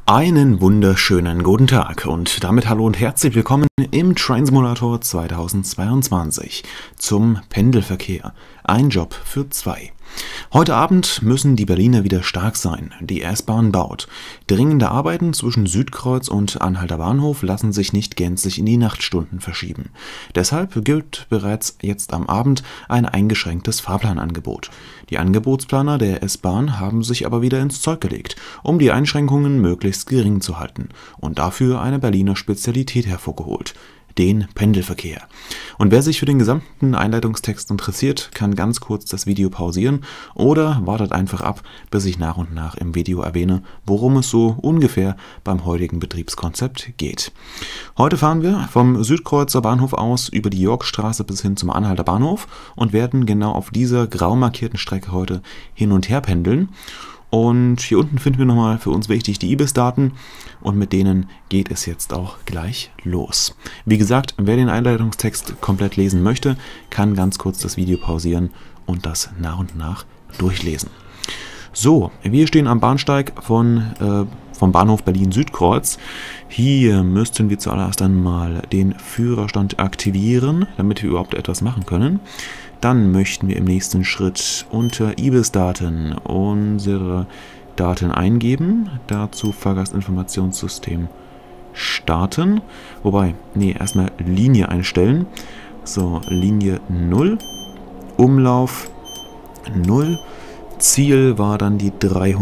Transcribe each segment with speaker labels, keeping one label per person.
Speaker 1: Einen wunderschönen guten Tag und damit hallo und herzlich willkommen im Train Simulator 2022 zum Pendelverkehr. Ein Job für zwei. Heute Abend müssen die Berliner wieder stark sein. Die S-Bahn baut. Dringende Arbeiten zwischen Südkreuz und Anhalter Bahnhof lassen sich nicht gänzlich in die Nachtstunden verschieben. Deshalb gilt bereits jetzt am Abend ein eingeschränktes Fahrplanangebot. Die Angebotsplaner der S-Bahn haben sich aber wieder ins Zeug gelegt, um die Einschränkungen möglichst gering zu halten und dafür eine Berliner Spezialität hervorgeholt: den Pendelverkehr. Und wer sich für den gesamten Einleitungstext interessiert, kann ganz kurz das Video pausieren oder wartet einfach ab, bis ich nach und nach im Video erwähne, worum es so ungefähr beim heutigen Betriebskonzept geht. Heute fahren wir vom Südkreuzer Bahnhof aus über die Yorkstraße bis hin zum Anhalter Bahnhof und werden genau auf dieser grau markierten Strecke heute hin und her pendeln. Und hier unten finden wir nochmal für uns wichtig die IBIS-Daten und mit denen geht es jetzt auch gleich los. Wie gesagt, wer den Einleitungstext komplett lesen möchte, kann ganz kurz das Video pausieren und das nach und nach durchlesen. So, wir stehen am Bahnsteig vom Bahnhof Berlin-Südkreuz. Hier müssten wir zuallererst einmal den Führerstand aktivieren, damit wir überhaupt etwas machen können. Dann möchten wir im nächsten Schritt unter IBIS-Daten unsere Daten eingeben. Dazu Fahrgastinformationssystem starten. Wobei, erstmal Linie einstellen. So, Linie 0. Umlauf 0. Ziel war dann die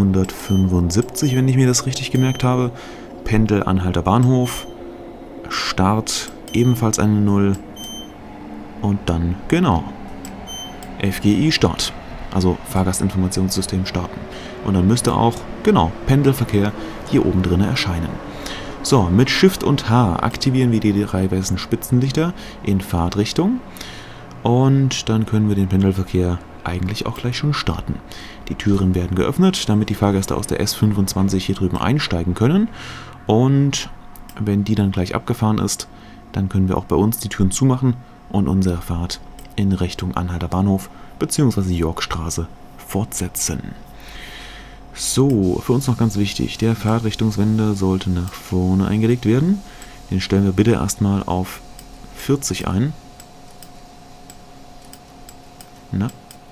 Speaker 1: 375, wenn ich mir das richtig gemerkt habe. Pendel Anhalter Bahnhof. Start ebenfalls eine 0. Und dann, genau, FGI Start, also Fahrgastinformationssystem starten. Und dann müsste auch, genau, Pendelverkehr hier oben drin erscheinen. So, mit Shift und H aktivieren wir die drei weißen Spitzenlichter in Fahrtrichtung. Und dann können wir den Pendelverkehr eigentlich auch gleich schon starten. Die Türen werden geöffnet, damit die Fahrgäste aus der S25 hier drüben einsteigen können. Und wenn die dann gleich abgefahren ist, dann können wir auch bei uns die Türen zumachen und unsere Fahrt in Richtung Anhalter Bahnhof bzw. Yorkstraße fortsetzen. So, für uns noch ganz wichtig, der Fahrtrichtungswender sollte nach vorne eingelegt werden. Den stellen wir bitte erstmal auf 40 ein. Na?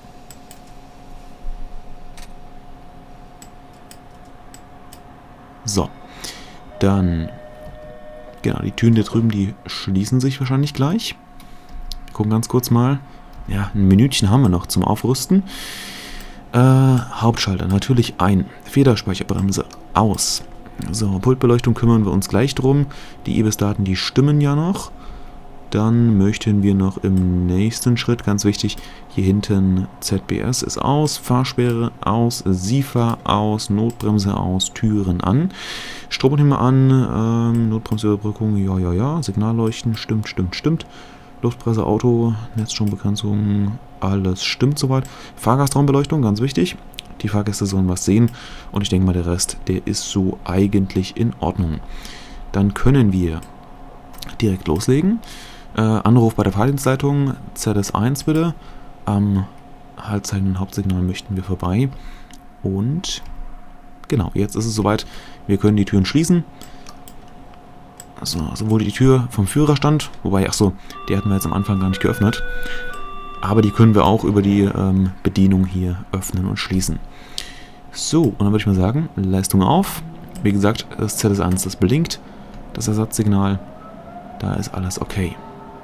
Speaker 1: So, dann, genau, die Türen da drüben, die schließen sich wahrscheinlich gleich. Gucken ganz kurz mal. Ja, ein Minütchen haben wir noch zum Aufrüsten. Hauptschalter natürlich ein. Federspeicherbremse aus. So, Pultbeleuchtung kümmern wir uns gleich drum. Die IBIS-Daten, die stimmen ja noch. Dann möchten wir noch im nächsten Schritt, ganz wichtig, hier hinten ZBS ist aus, Fahrsperre aus, SIFA aus, Notbremse aus, Türen an. Strom nehmen wir an, Notbremseüberbrückung, ja, Signalleuchten, stimmt. Luftpresse, Auto, Netzstrombegrenzung, alles stimmt soweit. Fahrgastraumbeleuchtung, ganz wichtig. Die Fahrgäste sollen was sehen und ich denke mal, der Rest, der ist so eigentlich in Ordnung. Dann können wir direkt loslegen. Anruf bei der Fahrdienstleitung, ZS1 bitte. Am Halbzeichen und Hauptsignal möchten wir vorbei. Und genau, jetzt ist es soweit. Wir können die Türen schließen. Also, sowohl die Tür vom Führerstand, wobei, die hatten wir jetzt am Anfang gar nicht geöffnet. Aber die können wir auch über die Bedienung hier öffnen und schließen. So, und dann würde ich mal sagen, Leistung auf. Wie gesagt, das ZS1, das blinkt. Das Ersatzsignal, da ist alles okay.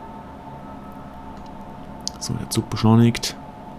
Speaker 1: So, der Zug beschleunigt.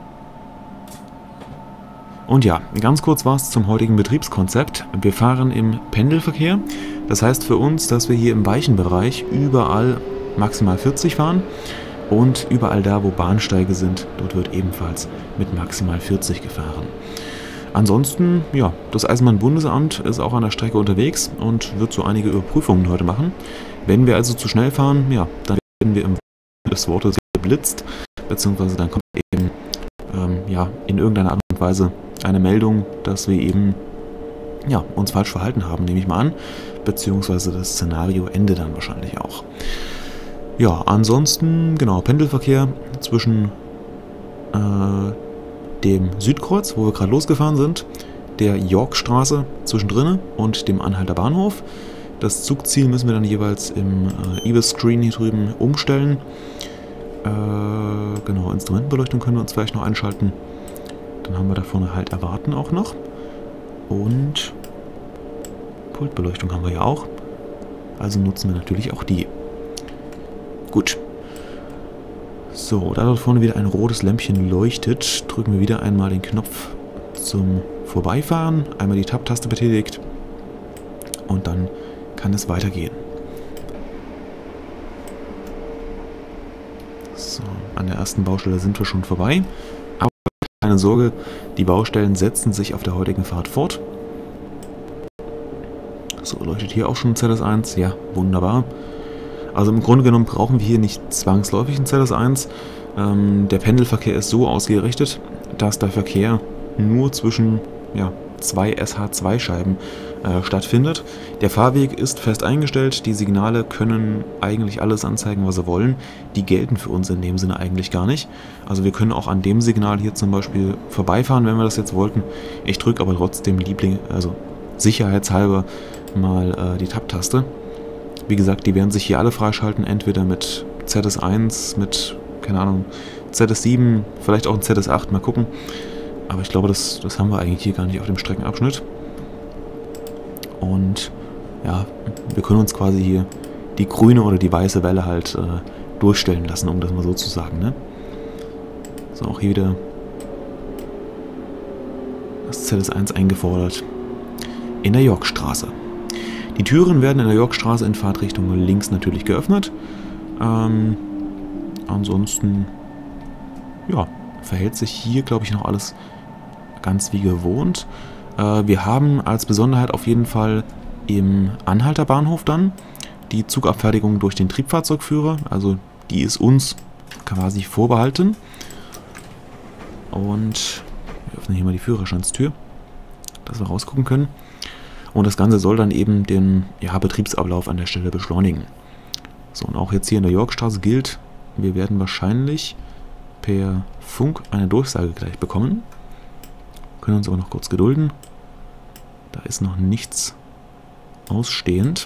Speaker 1: Und ja, ganz kurz was zum heutigen Betriebskonzept. Wir fahren im Pendelverkehr. Das heißt für uns, dass wir hier im weichen Bereich überall maximal 40 fahren und überall da, wo Bahnsteige sind, dort wird ebenfalls mit maximal 40 gefahren. Ansonsten, ja, das Eisenbahnbundesamt ist auch an der Strecke unterwegs und wird so einige Überprüfungen heute machen. Wenn wir also zu schnell fahren, ja, dann werden wir im des Wortes geblitzt, beziehungsweise dann kommt eben in irgendeiner Art und Weise eine Meldung, dass wir eben uns falsch verhalten haben, nehme ich mal an, beziehungsweise das Szenario endet dann wahrscheinlich auch. Ja, ansonsten, genau, Pendelverkehr zwischen dem Südkreuz, wo wir gerade losgefahren sind, der Yorkstraße zwischendrin und dem Anhalter Bahnhof. Das Zugziel müssen wir dann jeweils im Ibis-Screen hier drüben umstellen. Genau, Instrumentenbeleuchtung können wir uns vielleicht noch einschalten. Dann haben wir da vorne halt Erwarten auch noch. Und Pultbeleuchtung haben wir ja auch. Also nutzen wir natürlich auch die. Gut. So, da dort vorne wieder ein rotes Lämpchen leuchtet, drücken wir wieder einmal den Knopf zum Vorbeifahren. Einmal die Tab-Taste betätigt. Und dann kann es weitergehen. So, an der ersten Baustelle sind wir schon vorbei. Aber keine Sorge, die Baustellen setzen sich auf der heutigen Fahrt fort. So, leuchtet hier auch schon ein ZS1. Ja, wunderbar. Also im Grunde genommen brauchen wir hier nicht zwangsläufig ein ZS1. Der Pendelverkehr ist so ausgerichtet, dass der Verkehr nur zwischen zwei SH2-Scheiben stattfindet. Der Fahrweg ist fest eingestellt, die Signale können eigentlich alles anzeigen, was sie wollen. Die gelten für uns in dem Sinne eigentlich gar nicht. Also wir können auch an dem Signal hier zum Beispiel vorbeifahren, wenn wir das jetzt wollten. Ich drücke aber trotzdem sicherheitshalber mal die Tab-Taste. Wie gesagt, die werden sich hier alle freischalten, entweder mit ZS1, mit, keine Ahnung, ZS7, vielleicht auch ein ZS8, mal gucken. Aber ich glaube, das haben wir eigentlich hier gar nicht auf dem Streckenabschnitt. Und ja, wir können uns quasi hier die grüne oder die weiße Welle halt durchstellen lassen, um das mal so zu sagen, ne? So, auch hier wieder das ZS1 eingefordert. In der Yorkstraße. Die Türen werden in der Yorkstraße in Fahrtrichtung links natürlich geöffnet. Ansonsten, ja, verhält sich hier, glaube ich, noch alles ganz wie gewohnt. Wir haben als Besonderheit auf jeden Fall im Anhalterbahnhof dann die Zugabfertigung durch den Triebfahrzeugführer. Also die ist uns quasi vorbehalten. Und wir öffnen hier mal die Führerstandstür, dass wir rausgucken können. Und das Ganze soll dann eben den Betriebsablauf an der Stelle beschleunigen. So, und auch jetzt hier in der Yorkstraße gilt, wir werden wahrscheinlich per Funk eine Durchsage gleich bekommen. Können uns aber noch kurz gedulden. Da ist noch nichts ausstehend.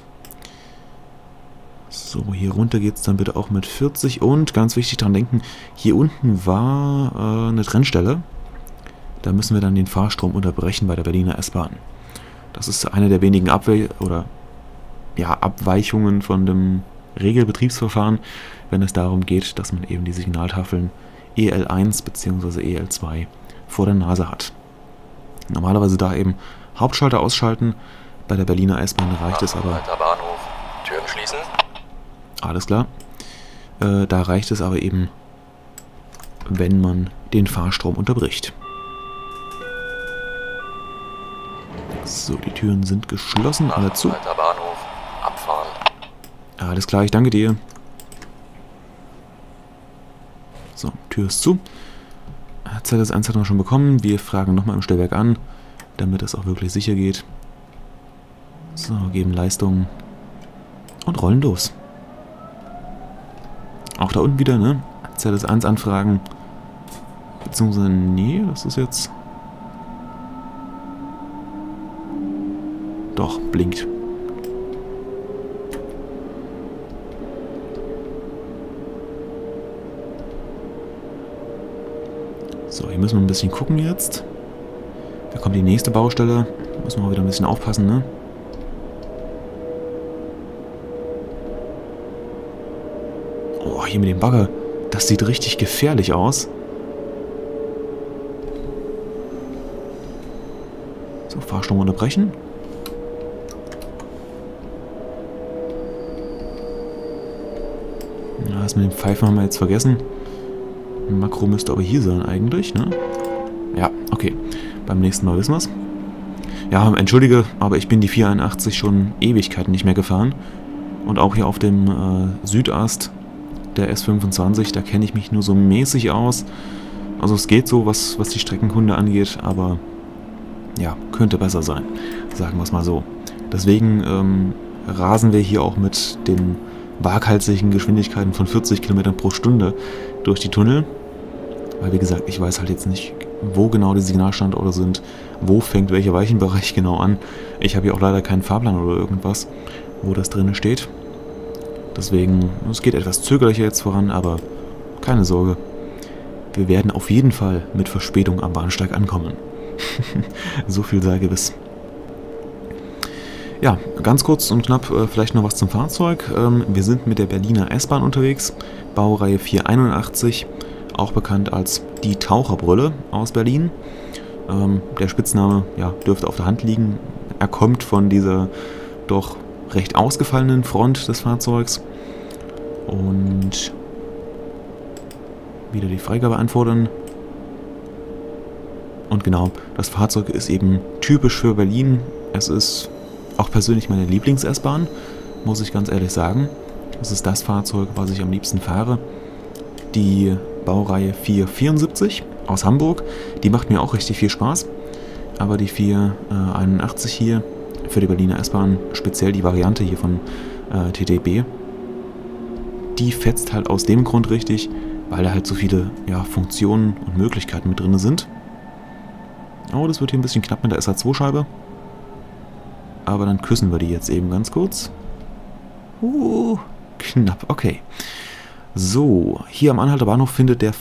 Speaker 1: So, hier runter geht es dann bitte auch mit 40. Und ganz wichtig daran denken, hier unten war eine Trennstelle. Da müssen wir dann den Fahrstrom unterbrechen bei der Berliner S-Bahn. Das ist eine der wenigen Abweichungen von dem Regelbetriebsverfahren, wenn es darum geht, dass man eben die Signaltafeln EL1 bzw. EL2 vor der Nase hat. Normalerweise da eben Hauptschalter ausschalten. Bei der Berliner S-Bahn reicht es aber...
Speaker 2: Bahnhof. Türen schließen.
Speaker 1: Alles klar. Da reicht es aber eben, wenn man den Fahrstrom unterbricht. So, die Türen sind geschlossen, alle zu.
Speaker 2: Bahnhof. Abfahren.
Speaker 1: Alles klar, ich danke dir. So, Tür ist zu. ZS1 hat man schon bekommen. Wir fragen nochmal im Stellwerk an, damit es auch wirklich sicher geht. So, geben Leistung und rollen los. Auch da unten wieder, ne? ZS1 anfragen. Beziehungsweise, nee, das ist jetzt... Doch, blinkt. So, hier müssen wir ein bisschen gucken jetzt. Da kommt die nächste Baustelle. Da müssen wir auch wieder ein bisschen aufpassen, ne? Oh, hier mit dem Bagger. Das sieht richtig gefährlich aus. So, Fahrstrom unterbrechen. Ja, das mit dem Pfeifen haben wir jetzt vergessen. Makro müsste aber hier sein eigentlich, ne? Ja, okay. Beim nächsten Mal wissen wir es. Ja, entschuldige, aber ich bin die 481 schon Ewigkeiten nicht mehr gefahren. Und auch hier auf dem Südast der S25, da kenne ich mich nur so mäßig aus. Also es geht so, was die Streckenkunde angeht, aber ja, könnte besser sein. Sagen wir es mal so. Deswegen rasen wir hier auch mit den waghalsigen Geschwindigkeiten von 40 Kilometern pro Stunde durch die Tunnel. Weil, wie gesagt, ich weiß halt jetzt nicht wo genau die Signalstandorte sind, wo fängt welcher Weichenbereich genau an. Ich habe hier auch leider keinen Fahrplan oder irgendwas, wo das drin steht. Deswegen, es geht etwas zögerlicher jetzt voran, aber keine Sorge. Wir werden auf jeden Fall mit Verspätung am Bahnsteig ankommen. So viel sei gewiss. Ja, ganz kurz und knapp vielleicht noch was zum Fahrzeug. Wir sind mit der Berliner S-Bahn unterwegs, Baureihe 481, auch bekannt als die Taucherbrille aus Berlin. Der Spitzname ja, dürfte auf der Hand liegen. Er kommt von dieser doch recht ausgefallenen Front des Fahrzeugs. Und wieder die Freigabe anfordern. Und genau, das Fahrzeug ist eben typisch für Berlin. Es ist auch persönlich meine Lieblings-S-Bahn, muss ich ganz ehrlich sagen. Das ist das Fahrzeug, was ich am liebsten fahre. Die Baureihe 474 aus Hamburg, die macht mir auch richtig viel Spaß. Aber die 481 hier für die Berliner S-Bahn, speziell die Variante hier von TTB, die fetzt halt aus dem Grund richtig, weil da halt so viele Funktionen und Möglichkeiten mit drin sind. Oh, das wird hier ein bisschen knapp mit der SA2-Scheibe. Aber dann küssen wir die jetzt eben ganz kurz. Knapp, okay. So, hier am Anhalter Bahnhof findet der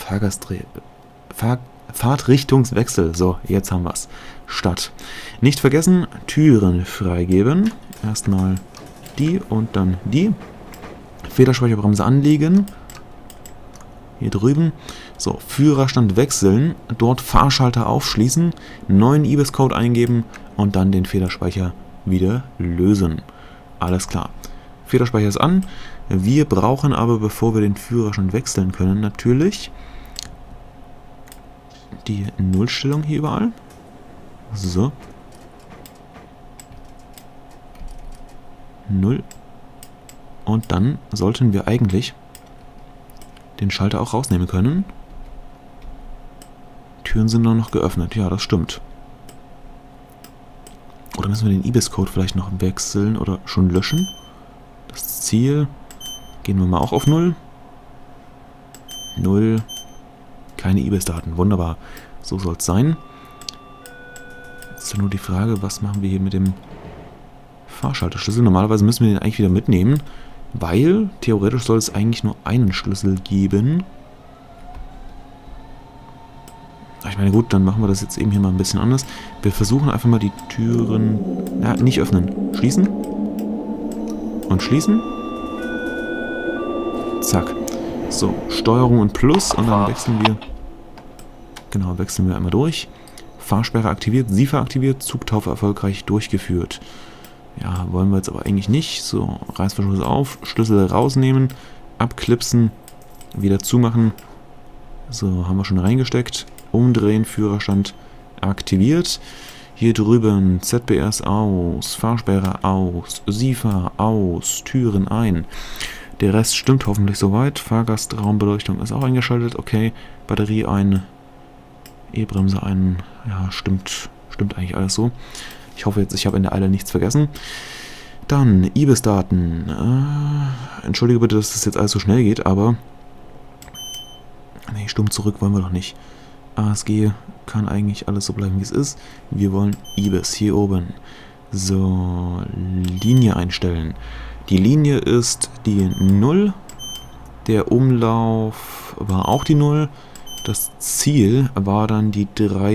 Speaker 1: Fahrtrichtungswechsel, so, jetzt haben wir es, statt. Nicht vergessen, Türen freigeben. Erstmal die und dann die. Federspeicherbremse anlegen. Hier drüben. So, Führerstand wechseln. Dort Fahrschalter aufschließen. Neuen IBIS-Code eingeben und dann den Federspeicher wieder lösen. Alles klar. Federspeicher ist an. Wir brauchen aber, bevor wir den Führerstand wechseln können, natürlich die Nullstellung hier überall. So. 0. Und dann sollten wir eigentlich den Schalter auch rausnehmen können. Türen sind noch geöffnet. Ja, das stimmt. Oder müssen wir den IBIS-Code vielleicht noch wechseln oder schon löschen? Das Ziel. Gehen wir mal auch auf 0. 0. Keine IBIS-Daten. Wunderbar. So soll es sein. Jetzt ist nur die Frage, was machen wir hier mit dem Fahrschalterschlüssel? Normalerweise müssen wir den eigentlich wieder mitnehmen, weil theoretisch soll es eigentlich nur einen Schlüssel geben. Ich meine, gut, dann machen wir das jetzt eben hier mal ein bisschen anders. Wir versuchen einfach mal die Türen... Ja, nicht öffnen. Schließen. Und schließen. Zack. So, Steuerung und Plus und dann wechseln wir... Genau, wechseln wir einmal durch. Fahrsperre aktiviert, SIFA aktiviert, Zugtaufe erfolgreich durchgeführt. Ja, wollen wir jetzt aber eigentlich nicht. So, Reißverschluss auf, Schlüssel rausnehmen, abklipsen, wieder zumachen. So, haben wir schon reingesteckt. Umdrehen, Führerstand aktiviert. Hier drüben ZBS aus, Fahrsperre aus, SIFA aus, Türen ein. Der Rest stimmt hoffentlich soweit. Fahrgastraumbeleuchtung ist auch eingeschaltet. Okay, Batterie ein, E-Bremse ein. Ja, stimmt eigentlich alles so. Ich hoffe jetzt, ich habe in der Eile nichts vergessen. Dann IBIS-Daten. Entschuldige bitte, dass das jetzt alles so schnell geht, aber... Nee, stumm zurück wollen wir doch nicht. ASG kann eigentlich alles so bleiben, wie es ist. Wir wollen IBIS hier oben. So, Linie einstellen. Die Linie ist die 0. Der Umlauf war auch die 0. Das Ziel war dann die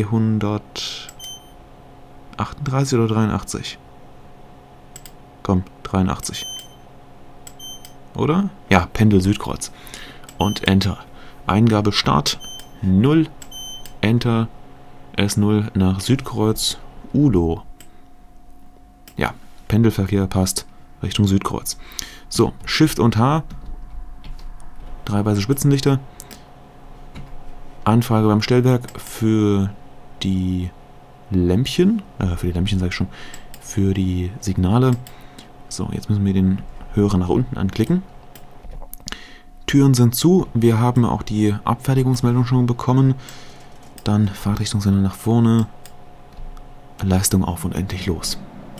Speaker 1: 338 oder 83? Komm, 83. Oder? Ja, Pendel Südkreuz. Und Enter. Eingabe Start 0. Enter. S0 nach Südkreuz. Udo. Ja, Pendelverkehr passt Richtung Südkreuz. So, Shift und H. 3 weiße Spitzenlichter. Anfrage beim Stellwerk für die Lämpchen. Für die Lämpchen sage ich schon. Für die Signale. So, jetzt müssen wir den Hörer nach unten anklicken. Türen sind zu. Wir haben auch die Abfertigungsmeldung schon bekommen. Dann Fahrtrichtungssender nach vorne. Leistung auf und endlich los.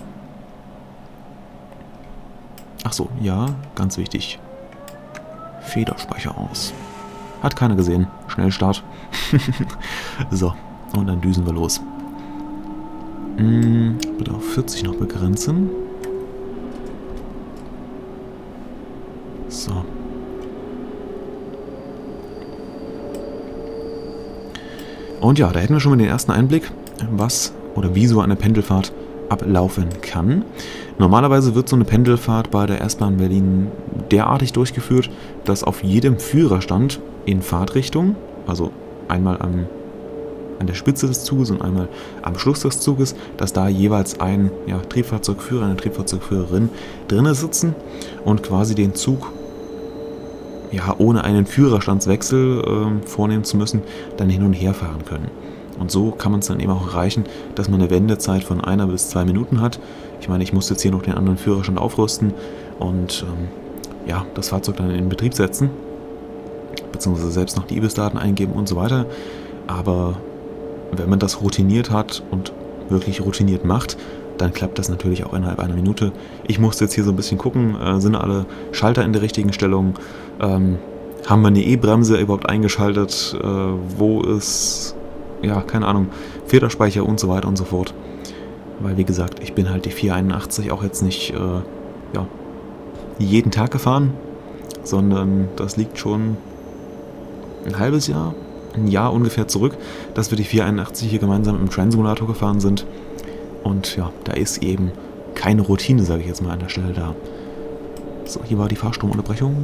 Speaker 1: Ach so, ja, ganz wichtig. Federspeicher aus. Hat keiner gesehen. Schnellstart. So, Und dann düsen wir los. Bitte auf 40 noch begrenzen. So. Und ja, da hätten wir schon mal den ersten Einblick, was oder wie so eine Pendelfahrt ablaufen kann. Normalerweise wird so eine Pendelfahrt bei der S-Bahn Berlin derartig durchgeführt, dass auf jedem Führerstand in Fahrtrichtung, also einmal an der Spitze des Zuges und einmal am Schluss des Zuges, dass da jeweils ein Triebfahrzeugführer, eine Triebfahrzeugführerin drinnen sitzen und quasi den Zug ohne einen Führerstandswechsel vornehmen zu müssen, dann hin und her fahren können. Und so kann man es dann eben auch erreichen, dass man eine Wendezeit von 1 bis 2 Minuten hat. Ich meine, ich muss jetzt hier noch den anderen Führerstand aufrüsten und das Fahrzeug dann in Betrieb setzen, beziehungsweise selbst noch die IBIS-Daten eingeben und so weiter. Aber wenn man das routiniert hat und wirklich routiniert macht, dann klappt das natürlich auch innerhalb einer Minute. Ich musste jetzt hier so ein bisschen gucken, sind alle Schalter in der richtigen Stellung, haben wir eine E-Bremse überhaupt eingeschaltet, wo ist, keine Ahnung, Federspeicher und so weiter und so fort. Weil, wie gesagt, ich bin halt die 481 auch jetzt nicht jeden Tag gefahren, sondern das liegt schon ein halbes Jahr, ein Jahr ungefähr zurück, dass wir die 481 hier gemeinsam im Train Simulator gefahren sind. Und ja, da ist eben keine Routine, sage ich jetzt mal an der Stelle da. So, hier war die Fahrstromunterbrechung.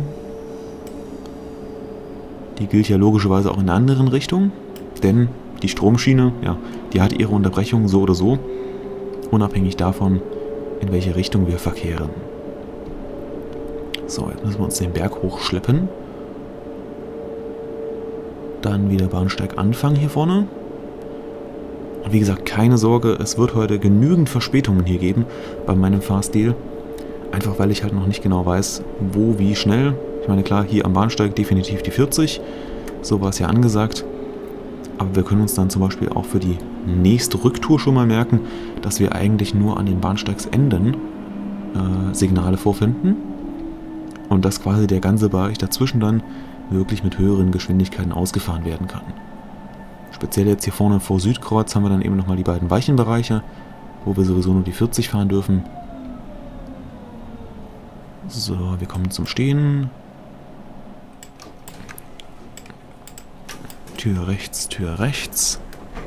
Speaker 1: Die gilt ja logischerweise auch in einer anderen Richtung, denn die Stromschiene, die hat ihre Unterbrechung so oder so, unabhängig davon, in welche Richtung wir verkehren. So, jetzt müssen wir uns den Berg hochschleppen. Dann wieder Bahnsteiganfang hier vorne. Und wie gesagt, keine Sorge, es wird heute genügend Verspätungen hier geben bei meinem Fahrstil. Einfach weil ich halt noch nicht genau weiß, wo, wie schnell. Ich meine, klar, hier am Bahnsteig definitiv die 40. So war es ja angesagt. Aber wir können uns dann zum Beispiel auch für die nächste Rücktour schon mal merken, dass wir eigentlich nur an den Bahnsteigsenden Signale vorfinden. Und dass quasi der ganze Bereich dazwischen dann wirklich mit höheren Geschwindigkeiten ausgefahren werden kann. Speziell jetzt hier vorne vor Südkreuz haben wir dann eben nochmal die beiden weichen Bereiche, wo wir sowieso nur die 40 fahren dürfen. So, wir kommen zum Stehen. Tür rechts, Tür rechts.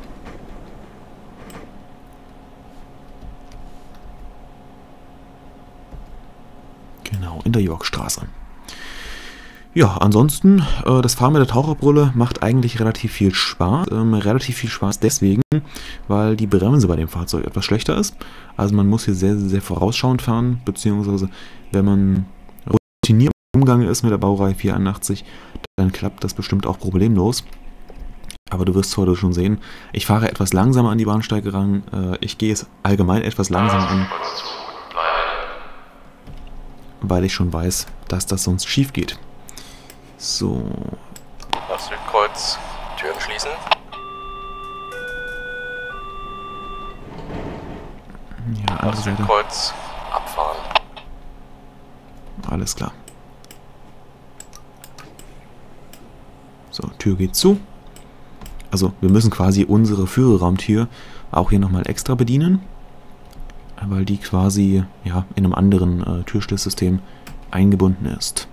Speaker 1: Genau, in der Yorkstraße. Ja, ansonsten, das Fahren mit der Taucherbrille macht eigentlich relativ viel Spaß. Relativ viel Spaß deswegen, weil die Bremse bei dem Fahrzeug etwas schlechter ist. Also man muss hier sehr, sehr vorausschauend fahren, beziehungsweise wenn man routiniert im Umgang ist mit der Baureihe 481, dann klappt das bestimmt auch problemlos. Aber du wirst heute schon sehen, ich fahre etwas langsamer an die Bahnsteige ran. Ich gehe es allgemein etwas langsamer an, weil ich schon weiß, dass das sonst schief geht. So.
Speaker 2: Nach Südkreuz, Türen schließen.
Speaker 1: Ja,
Speaker 2: Nach
Speaker 1: andere Seite.
Speaker 2: Südkreuz, abfahren.
Speaker 1: Alles klar. So, Tür geht zu. Also, wir müssen quasi unsere Führerraumtür auch hier nochmal extra bedienen, weil die quasi in einem anderen Türschließsystem eingebunden ist.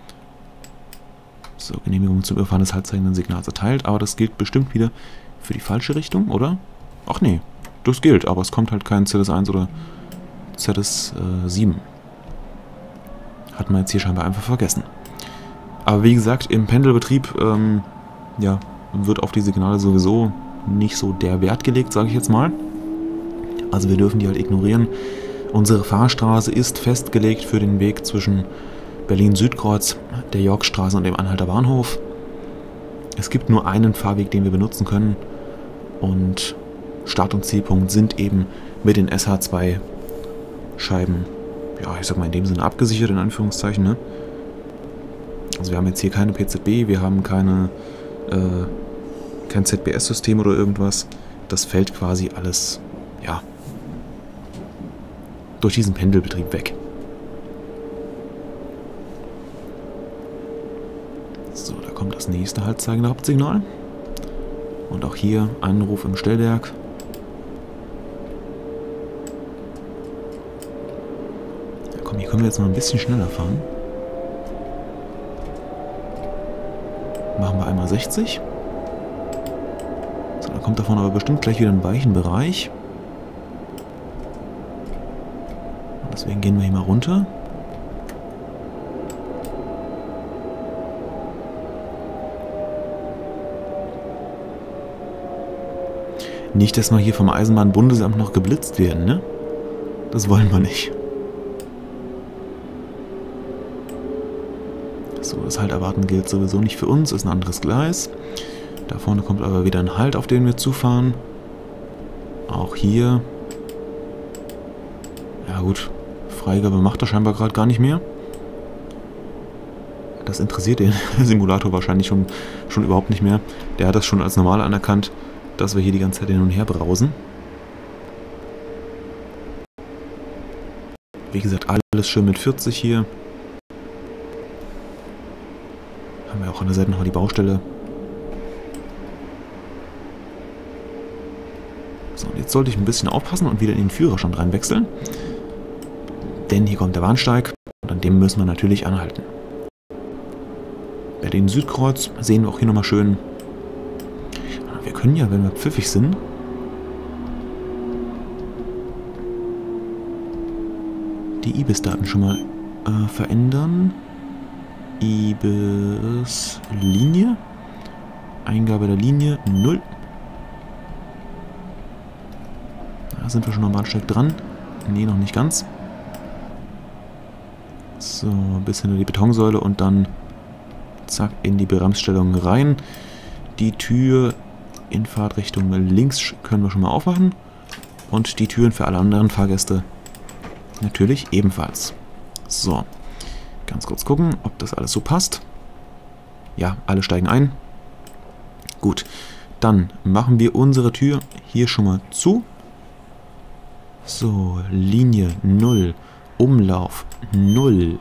Speaker 1: So, Genehmigung zum Überfahren des haltzeigenden Signals erteilt, aber das gilt bestimmt wieder für die falsche Richtung, oder? Ach nee, das gilt, aber es kommt halt kein ZS1 oder ZS7. Hat man jetzt hier scheinbar einfach vergessen. Aber wie gesagt, im Pendelbetrieb, wird auf die Signale sowieso nicht so der Wert gelegt, sage ich jetzt mal. Also wir dürfen die halt ignorieren. Unsere Fahrstraße ist festgelegt für den Weg zwischen Berlin-Südkreuz, der Yorkstraße und dem Anhalter Bahnhof. Es gibt nur einen Fahrweg, den wir benutzen können. Und Start- und Zielpunkt sind eben mit den SH2 Scheiben, ich sag mal in dem Sinne abgesichert, in Anführungszeichen, ne? Also wir haben jetzt hier keine PZB, wir haben kein ZBS-System oder irgendwas. Das fällt quasi alles, durch diesen Pendelbetrieb weg. So, da kommt das nächste haltzeigende Hauptsignal. Und auch hier Anruf im Stellwerk. Ja, komm, hier können wir jetzt noch ein bisschen schneller fahren. Machen wir einmal 60. So, dann kommt davon aber bestimmt gleich wieder ein weichen Bereich. Und deswegen gehen wir hier mal runter. Nicht, dass wir hier vom Eisenbahnbundesamt noch geblitzt werden, ne? Das wollen wir nicht. So, das Halterwarten gilt sowieso nicht für uns, ist ein anderes Gleis. Da vorne kommt aber wieder ein Halt, auf den wir zufahren. Auch hier. Ja gut, Freigabe macht er scheinbar gerade gar nicht mehr. Das interessiert den Simulator wahrscheinlich schon überhaupt nicht mehr. Der hat das schon als normal anerkannt, dass wir hier die ganze Zeit hin und her brausen. Wie gesagt, alles schön mit 40 hier. Haben wir auch an der Seite noch die Baustelle. So, und jetzt sollte ich ein bisschen aufpassen und wieder in den Führerstand reinwechseln. Denn hier kommt der Bahnsteig und an dem müssen wir natürlich anhalten. Berlin-Südkreuz sehen wir auch hier nochmal schön. Wir können ja, wenn wir pfiffig sind, die IBIS-Daten schon mal verändern. IBIS-Linie. Eingabe der Linie 0. Da sind wir schon am Bahnsteig dran. Nee, noch nicht ganz. So, bis hinter die Betonsäule und dann zack in die Bremsstellung rein. Die Tür in Fahrtrichtung links können wir schon mal aufmachen. Und die Türen für alle anderen Fahrgäste natürlich ebenfalls. So, ganz kurz gucken, ob das alles so passt. Ja, alle steigen ein. Gut, dann machen wir unsere Tür hier schon mal zu. So, Linie 0, Umlauf 0,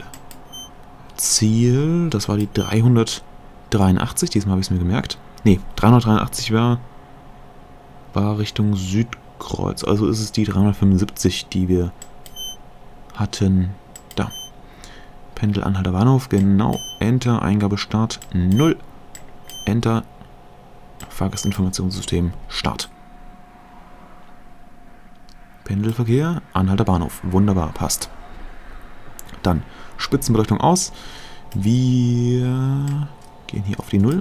Speaker 1: Ziel, das war die 383, diesmal habe ich es mir gemerkt. Ne, 383 war Richtung Südkreuz. Also ist es die 375, die wir hatten. Da. Pendelanhalter Bahnhof, genau. Enter, Eingabe Start, 0. Enter, Fahrgastinformationssystem, Start. Pendelverkehr, Anhalter Bahnhof. Wunderbar, passt. Dann Spitzenbeleuchtung aus. Wir gehen hier auf die 0.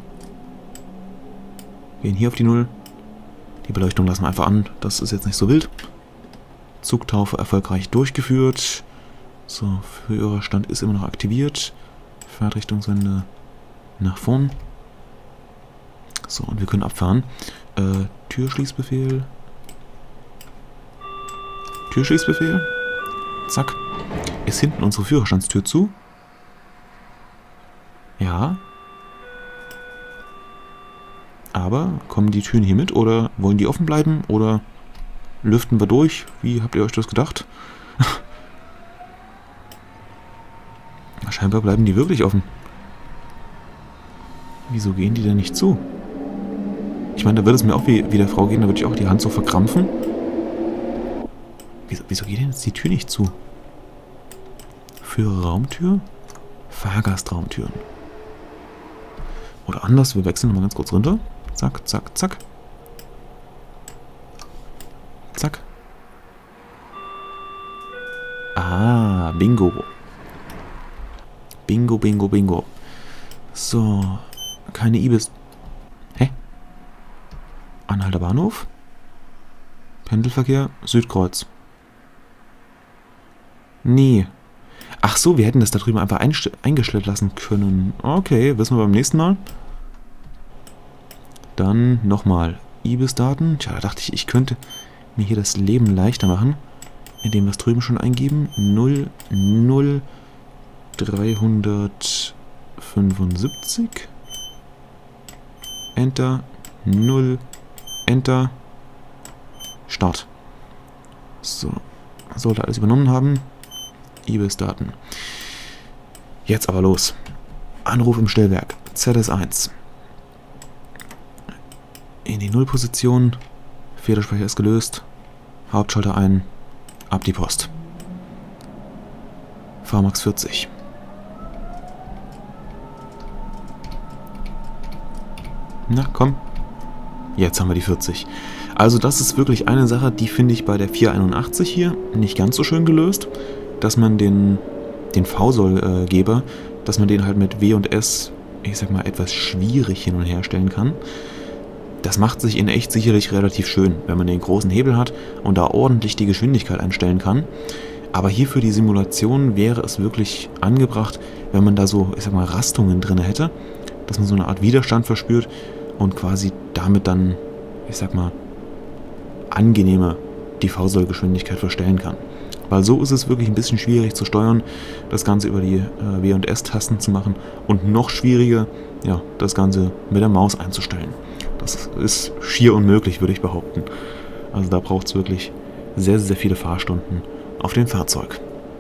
Speaker 1: Gehen hier auf die 0. Die Beleuchtung lassen wir einfach an. Das ist jetzt nicht so wild. Zugtaufe erfolgreich durchgeführt. So, Führerstand ist immer noch aktiviert. Fahrtrichtungswende nach vorn. So, und wir können abfahren. Türschließbefehl. Türschließbefehl. Zack. Ist hinten unsere Führerstandstür zu? Ja. Aber kommen die Türen hier mit oder wollen die offen bleiben oder lüften wir durch? Wie habt ihr euch das gedacht? Scheinbar bleiben die wirklich offen. Wieso gehen die denn nicht zu? Ich meine, da würde es mir auch wie der Frau gehen, da würde ich auch die Hand so verkrampfen. Wieso geht denn jetzt die Tür nicht zu? Führerraumtür? Fahrgastraumtüren. Oder anders, wir wechseln nochmal ganz kurz runter. Zack, zack, zack. Zack. Ah, bingo. Bingo, bingo, bingo. So, keine IBIS. Hä? Anhalter Bahnhof? Pendelverkehr, Südkreuz. Nee. Ach so, wir hätten das da drüben einfach eingestellt lassen können. Okay, wissen wir beim nächsten Mal. Dann nochmal IBIS-Daten. Tja, da dachte ich, ich könnte mir hier das Leben leichter machen, indem wir es drüben schon eingeben. 0, 0, 375. Enter. 0. Enter. Start. So. Sollte alles übernommen haben. IBIS-Daten. Jetzt aber los. Anruf im Stellwerk. ZS1. In die Nullposition. Federspeicher ist gelöst. Hauptschalter ein. Ab die Post. VMAX 40. Na, komm. Jetzt haben wir die 40. Also das ist wirklich eine Sache, die finde ich bei der 481 hier nicht ganz so schön gelöst, dass man den V-Sollgeber, dass man den halt mit W und S, ich sag mal, etwas schwierig hin und her stellen kann. Das macht sich in echt sicherlich relativ schön, wenn man den großen Hebel hat und da ordentlich die Geschwindigkeit einstellen kann. Aber hier für die Simulation wäre es wirklich angebracht, wenn man da so, ich sag mal, Rastungen drin hätte, dass man so eine Art Widerstand verspürt und quasi damit dann, ich sag mal, angenehmer die V-Soll-Geschwindigkeit verstellen kann. Weil so ist es wirklich ein bisschen schwierig zu steuern, das Ganze über die W- und S-Tasten zu machen und noch schwieriger, ja, das Ganze mit der Maus einzustellen. Das ist schier unmöglich, würde ich behaupten. Also da braucht es wirklich sehr, sehr viele Fahrstunden auf dem Fahrzeug.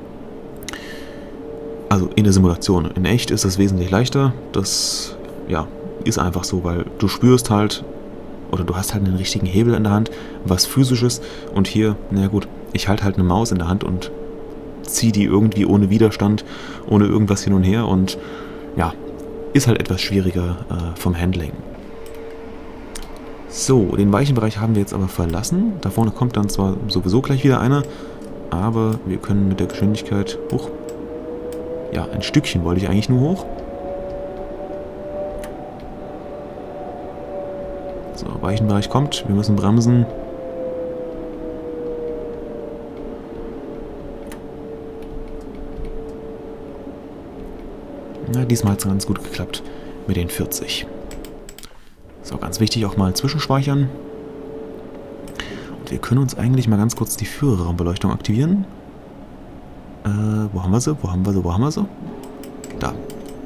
Speaker 1: Also in der Simulation. In echt ist das wesentlich leichter. Das, ja, ist einfach so, weil du spürst halt, oder du hast halt einen richtigen Hebel in der Hand, was Physisches. Und hier, na gut, ich halte halt eine Maus in der Hand und ziehe die irgendwie ohne Widerstand, ohne irgendwas hin und her. Und ja, ist halt etwas schwieriger vom Handling. So, den weichen Bereich haben wir jetzt aber verlassen. Da vorne kommt dann zwar sowieso gleich wieder einer, aber wir können mit der Geschwindigkeit hoch. Ja, ein Stückchen wollte ich eigentlich nur hoch. So, weichen Bereich kommt. Wir müssen bremsen. Na, diesmal hat es ganz gut geklappt mit den 40. So, ganz wichtig auch mal zwischenspeichern. Und wir können uns eigentlich mal ganz kurz die Führerraumbeleuchtung aktivieren. Wo haben wir sie? Wo haben wir sie? Wo haben wir sie? Da.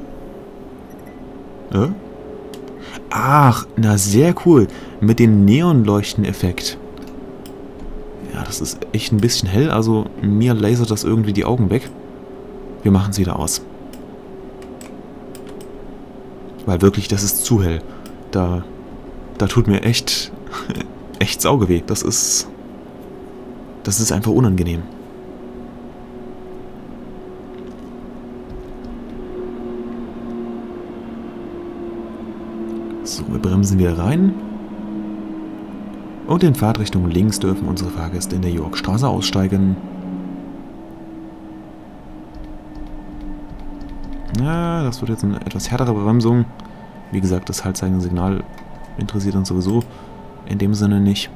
Speaker 1: Ach, na sehr cool. Mit dem Neonleuchten-Effekt. Ja, das ist echt ein bisschen hell, also mir lasert das irgendwie die Augen weg. Wir machen es wieder aus. Weil wirklich, das ist zu hell. Da tut mir echt Auge weh. Das ist einfach unangenehm. So, wir bremsen wieder rein. Und in Fahrtrichtung links dürfen unsere Fahrgäste in der Yorkstraße aussteigen. Ja, das wird jetzt eine etwas härtere Bremsung. Wie gesagt, das Haltzeichensignal interessiert uns sowieso in dem Sinne nicht.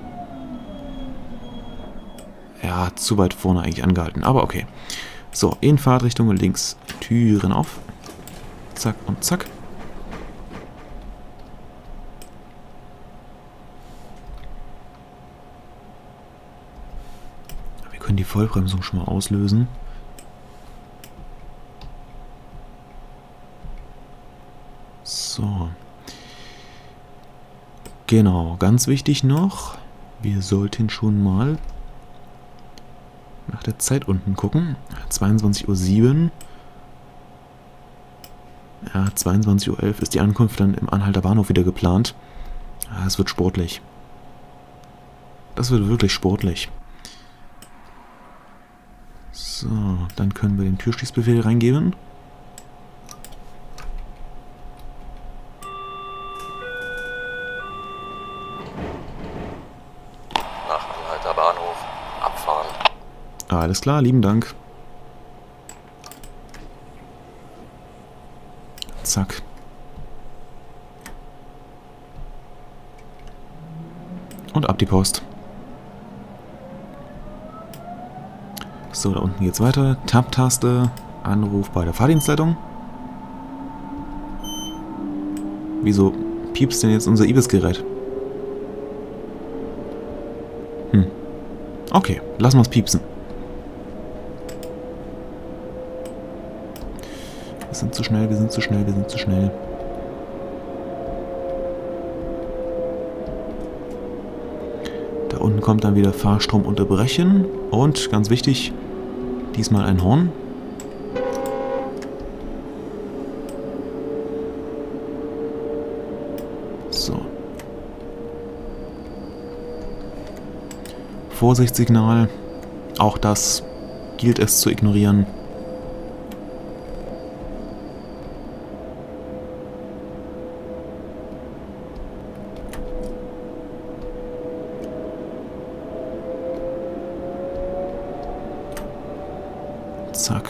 Speaker 1: Ja, zu weit vorne eigentlich angehalten, aber okay. So, in Fahrtrichtung links Türen auf. Zack und zack. Wir können die Vollbremsung schon mal auslösen. So. Genau, ganz wichtig noch, wir sollten schon mal nach der Zeit unten gucken. 22:07 Uhr. Ja, 22:11 Uhr ist die Ankunft dann im Anhalter Bahnhof wieder geplant. Ja, es wird sportlich. Das wird wirklich sportlich. So, dann können wir den Türschließbefehl reingeben.
Speaker 2: Bahnhof, abfahren.
Speaker 1: Alles klar, lieben Dank. Zack. Und ab die Post. So, da unten geht's weiter. Tab-Taste, Anruf bei der Fahrdienstleitung. Wieso piepst denn jetzt unser Ibis-Gerät? Okay, lassen wir es piepsen. Wir sind zu schnell, wir sind zu schnell, wir sind zu schnell. Da unten kommt dann wieder Fahrstrom unterbrechen. Und, ganz wichtig, diesmal ein Horn. So. Vorsichtssignal. Auch das gilt es zu ignorieren. Zack.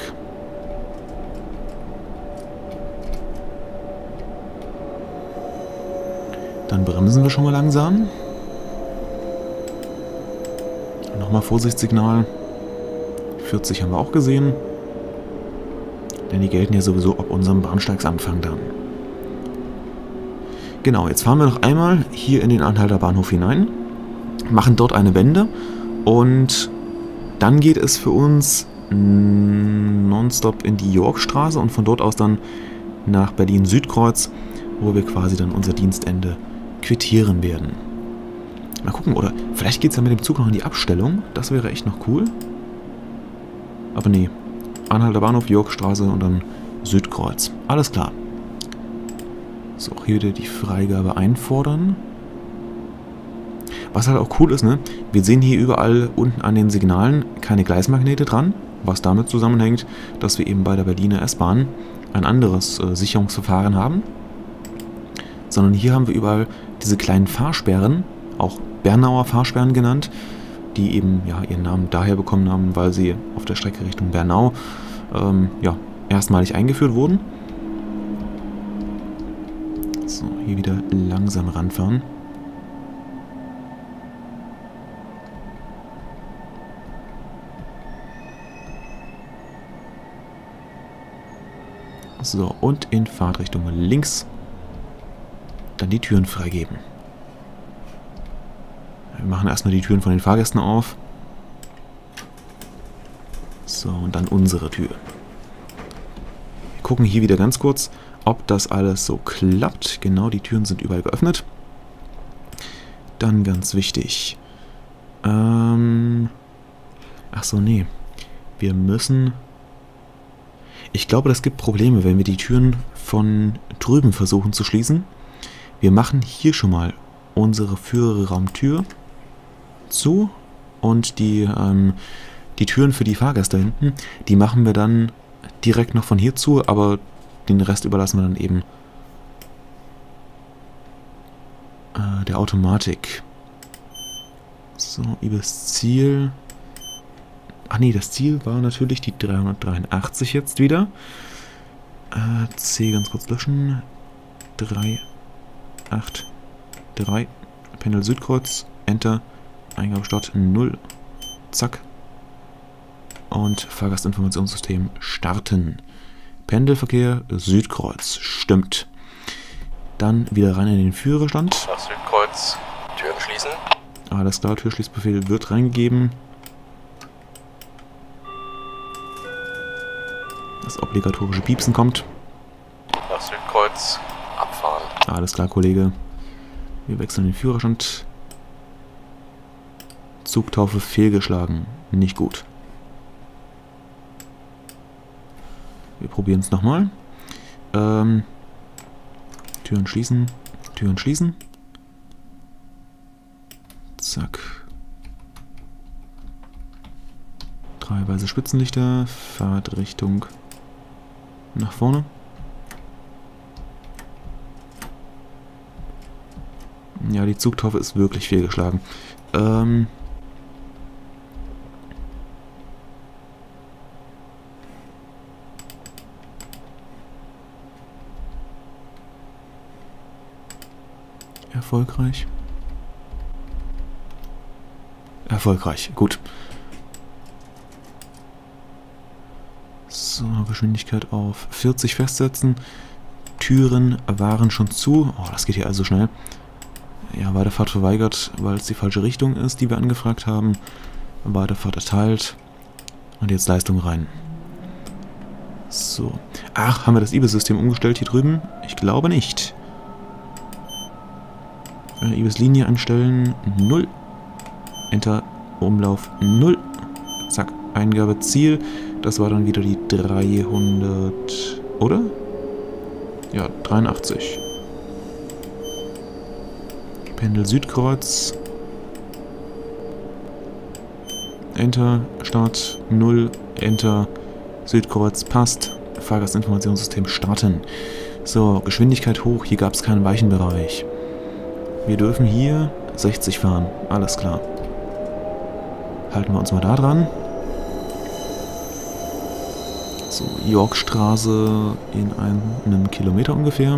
Speaker 1: Dann bremsen wir schon mal langsam. Nochmal Vorsichtssignal. 40 haben wir auch gesehen. Denn die gelten ja sowieso ab unserem Bahnsteigsanfang dann. Genau, jetzt fahren wir noch einmal hier in den Anhalter Bahnhof hinein. Machen dort eine Wende. Und dann geht es für uns nonstop in die Yorkstraße und von dort aus dann nach Berlin-Südkreuz, wo wir quasi dann unser Dienstende quittieren werden. Mal gucken, oder vielleicht geht es ja mit dem Zug noch in die Abstellung. Das wäre echt noch cool. Aber nee. Anhalter Bahnhof, Yorkstraße und dann Südkreuz. Alles klar. So, hier wieder die Freigabe einfordern. Was halt auch cool ist, ne? Wir sehen hier überall unten an den Signalen keine Gleismagnete dran, was damit zusammenhängt, dass wir eben bei der Berliner S-Bahn ein anderes Sicherungsverfahren haben. Sondern hier haben wir überall diese kleinen Fahrsperren, auch Bernauer Fahrsperren genannt, die eben ja ihren Namen daher bekommen haben, weil sie auf der Strecke Richtung Bernau ja, erstmalig eingeführt wurden. So, hier wieder langsam ranfahren. So, und in Fahrtrichtung links dann die Türen freigeben. Wir machen erstmal die Türen von den Fahrgästen auf. So, und dann unsere Tür. Wir gucken hier wieder ganz kurz, ob das alles so klappt. Genau, die Türen sind überall geöffnet. Dann ganz wichtig. Ach so, nee. Wir müssen... Ich glaube, das gibt Probleme, wenn wir die Türen von drüben versuchen zu schließen. Wir machen hier schon mal unsere Führerraumtür zu und die Türen für die Fahrgäste hinten, die machen wir dann direkt noch von hier zu, aber den Rest überlassen wir dann eben der Automatik. So, übers Ziel. Ach nee, das Ziel war natürlich die 383 jetzt wieder. C ganz kurz löschen. 383. Pendel Südkreuz. Enter. Eingabestart 0. Zack. Und Fahrgastinformationssystem starten. Pendelverkehr Südkreuz. Stimmt. Dann wieder rein in den Führerstand.
Speaker 2: Nach Südkreuz. Türen schließen.
Speaker 1: Alles klar, Türschließbefehl wird reingegeben. Das obligatorische Piepsen kommt.
Speaker 2: Nach Südkreuz. Abfahren.
Speaker 1: Alles klar, Kollege. Wir wechseln den Führerstand. Zugtaufe fehlgeschlagen. Nicht gut. Wir probieren es nochmal. Türen schließen. Türen schließen. Zack. 3 weiße Spitzenlichter. Fahrtrichtung nach vorne. Ja, die Zugtaufe ist wirklich fehlgeschlagen. Erfolgreich. Erfolgreich, gut. So, Geschwindigkeit auf 40 festsetzen. Türen waren schon zu. Oh, das geht hier also schnell. Ja, Weiterfahrt verweigert, weil es die falsche Richtung ist, die wir angefragt haben. Weiterfahrt erteilt. Und jetzt Leistung rein. So. Ach, haben wir das IBIS-System umgestellt hier drüben? Ich glaube nicht. IBIS-Linie einstellen. 0. Enter. Umlauf 0. Zack. Eingabe Ziel. Das war dann wieder die 300... Oder? Ja, 83. Pendel Südkreuz. Enter, Start, 0, Enter, Südkreuz, passt. Fahrgastinformationssystem starten. So, Geschwindigkeit hoch, hier gab es keinen Weichenbereich. Wir dürfen hier 60 fahren, alles klar. Halten wir uns mal da dran. So, Yorkstraße in einem Kilometer ungefähr.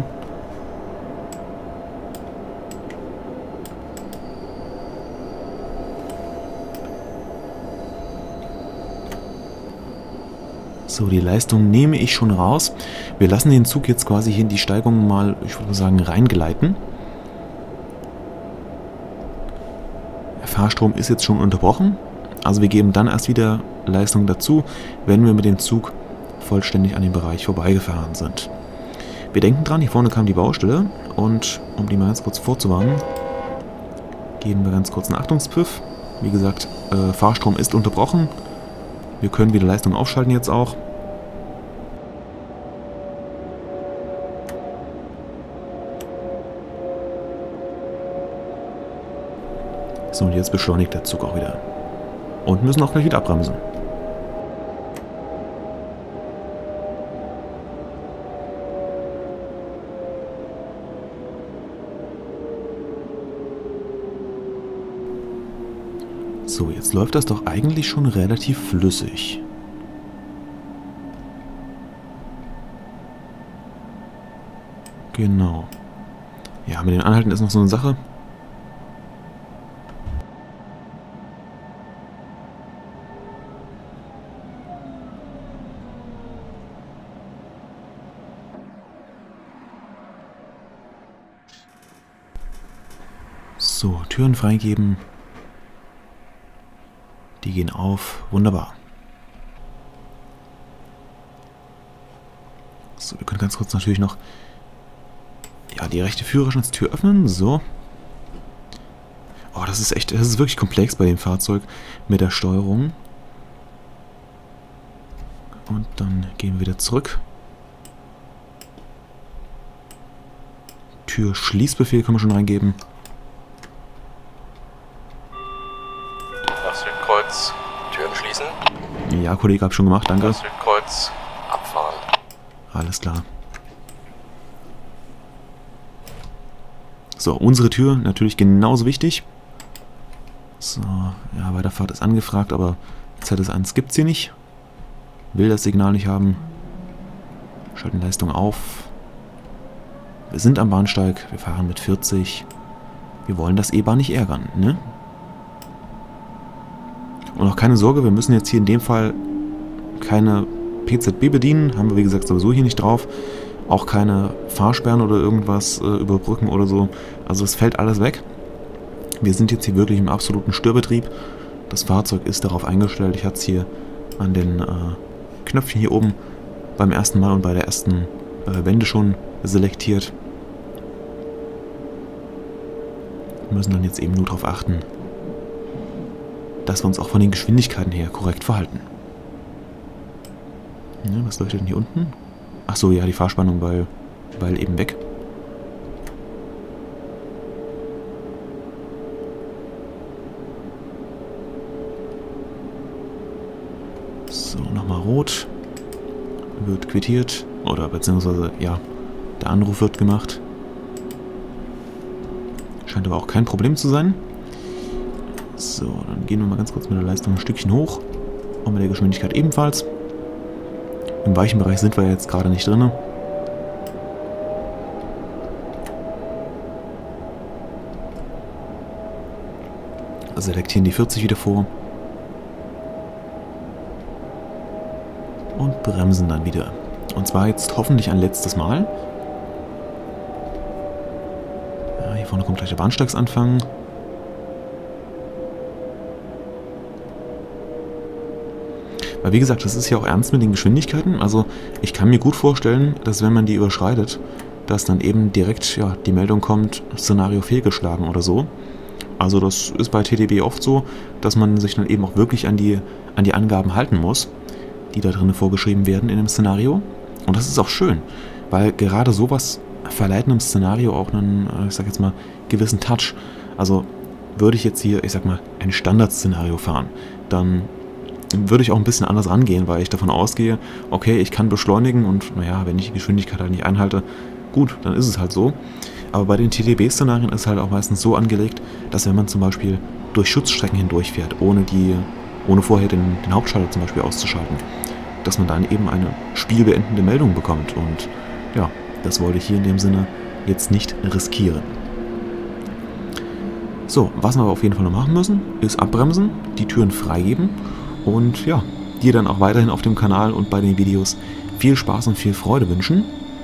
Speaker 1: So, die Leistung nehme ich schon raus. Wir lassen den Zug jetzt quasi hier in die Steigung mal, ich würde sagen, reingleiten. Der Fahrstrom ist jetzt schon unterbrochen. Also wir geben dann erst wieder Leistung dazu, wenn wir mit dem Zug vollständig an dem Bereich vorbeigefahren sind. Wir denken dran, hier vorne kam die Baustelle und um die mal ganz kurz vorzuwarnen, geben wir ganz kurz einen Achtungspfiff. Wie gesagt, Fahrstrom ist unterbrochen. Wir können wieder Leistung aufschalten jetzt auch. So, und jetzt beschleunigt der Zug auch wieder. Und müssen auch gleich wieder abbremsen. So, jetzt läuft das doch eigentlich schon relativ flüssig. Genau. Ja, mit den Anhalten ist noch so eine Sache. So, Türen freigeben. Die gehen auf. Wunderbar. So, wir können ganz kurz natürlich noch die rechte Führerstandstür öffnen. So. Oh, das ist wirklich komplex bei dem Fahrzeug mit der Steuerung. Und dann gehen wir wieder zurück. Tür-Schließbefehl können wir schon reingeben.
Speaker 2: Nach Südkreuz, Türen schließen.
Speaker 1: Ja, Kollege, hab schon gemacht, danke.
Speaker 2: Nach Südkreuz, abfahren.
Speaker 1: Alles klar. So, unsere Tür natürlich genauso wichtig. So, ja, Weiterfahrt ist angefragt, aber ZS1 gibt es hier nicht. Will das Signal nicht haben. Schalten Leistung auf. Wir sind am Bahnsteig, wir fahren mit 40. Wir wollen das E-Bahn nicht ärgern, ne? Und auch keine Sorge, wir müssen jetzt hier in dem Fall keine PZB bedienen. Haben wir, wie gesagt, sowieso hier nicht drauf. Auch keine Fahrsperren oder irgendwas überbrücken oder so. Also es fällt alles weg. Wir sind jetzt hier wirklich im absoluten Störbetrieb. Das Fahrzeug ist darauf eingestellt. Ich hatte es hier an den Knöpfchen hier oben beim ersten Mal und bei der ersten Wende schon selektiert. Wir müssen dann jetzt eben nur darauf achten, dass wir uns auch von den Geschwindigkeiten her korrekt verhalten. Ja, was leuchtet denn hier unten? Achso, ja, die Fahrspannung, weil eben weg. So, nochmal rot. Wird quittiert. Oder beziehungsweise, ja, der Anruf wird gemacht. Scheint aber auch kein Problem zu sein. So, dann gehen wir mal ganz kurz mit der Leistung ein Stückchen hoch. Und mit der Geschwindigkeit ebenfalls. Im weichen Bereich sind wir jetzt gerade nicht drin. Selektieren die 40 wieder vor. Und bremsen dann wieder. Und zwar jetzt hoffentlich ein letztes Mal. Ja, hier vorne kommt gleich der Bahnsteigsanfang. Weil wie gesagt, das ist ja auch ernst mit den Geschwindigkeiten. Also ich kann mir gut vorstellen, dass wenn man die überschreitet, dass dann eben direkt die Meldung kommt, Szenario fehlgeschlagen oder so. Also das ist bei TTB oft so, dass man sich dann eben auch wirklich an die Angaben halten muss, die da drin vorgeschrieben werden in dem Szenario. Und das ist auch schön, weil gerade sowas verleiht einem Szenario auch einen, ich sag jetzt mal, gewissen Touch. Also würde ich jetzt hier, ich sag mal, ein Standardszenario fahren, dann würde ich auch ein bisschen anders rangehen, weil ich davon ausgehe, okay, ich kann beschleunigen und naja, wenn ich die Geschwindigkeit halt nicht einhalte, gut, dann ist es halt so. Aber bei den TTB-Szenarien ist es halt auch meistens so angelegt, dass wenn man zum Beispiel durch Schutzstrecken hindurchfährt, ohne vorher den Hauptschalter zum Beispiel auszuschalten, dass man dann eben eine spielbeendende Meldung bekommt. Und ja, das wollte ich hier in dem Sinne jetzt nicht riskieren. So, was wir aber auf jeden Fall noch machen müssen, ist abbremsen, die Türen freigeben und ja, dir dann auch weiterhin auf dem Kanal und bei den Videos viel Spaß und viel Freude wünschen.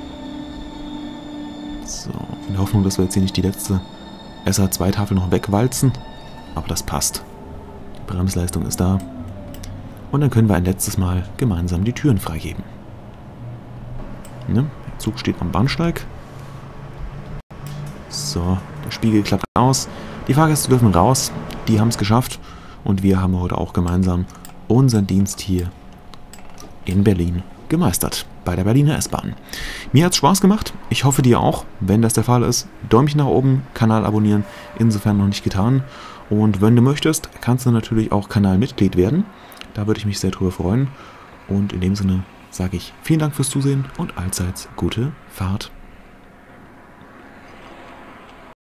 Speaker 1: So, in der Hoffnung, dass wir jetzt hier nicht die letzte SA2-Tafel noch wegwalzen, aber das passt. Die Bremsleistung ist da. Und dann können wir ein letztes Mal gemeinsam die Türen freigeben. Ne? Der Zug steht am Bahnsteig. So, der Spiegel klappt aus. Die Fahrgäste dürfen raus. Die haben es geschafft. Und wir haben heute auch gemeinsam unseren Dienst hier in Berlin gemeistert. Bei der Berliner S-Bahn. Mir hat es Spaß gemacht. Ich hoffe dir auch. Wenn das der Fall ist, Däumchen nach oben, Kanal abonnieren. Insofern noch nicht getan. Und wenn du möchtest, kannst du natürlich auch Kanalmitglied werden. Da würde ich mich sehr drüber freuen. Und in dem Sinne sage ich vielen Dank fürs Zusehen und allseits gute Fahrt.